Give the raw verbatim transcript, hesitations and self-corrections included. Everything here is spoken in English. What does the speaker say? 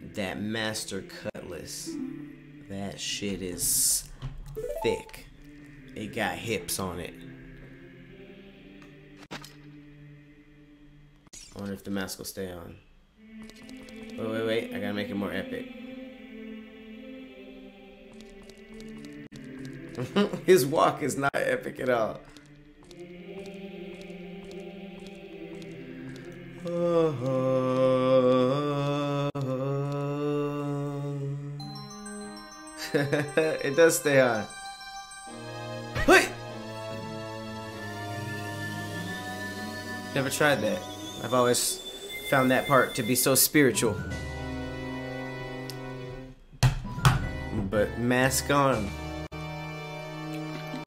That Master Cutlass. That shit is thick. It got hips on it. I wonder if the mask will stay on. Wait, wait, wait. I gotta make it more epic. His walk is not epic at all. It does stay on. Wait! Never tried that. I've always found that part to be so spiritual. But mask on.